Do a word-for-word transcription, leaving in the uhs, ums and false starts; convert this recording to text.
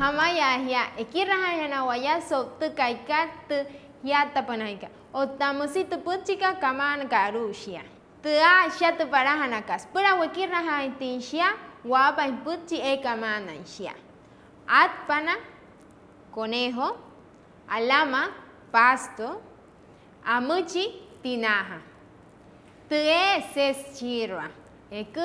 hamaya ya ekiraha ya nawaya so tu kaika tu ya tapanaika otamusito puchika kaman karushia tu a sha tu parahanakas pura wekiraha intinshia wapa puchi e kamana shia atpana conejo alama pasto amuchi tinaja tu e ses chirwa eku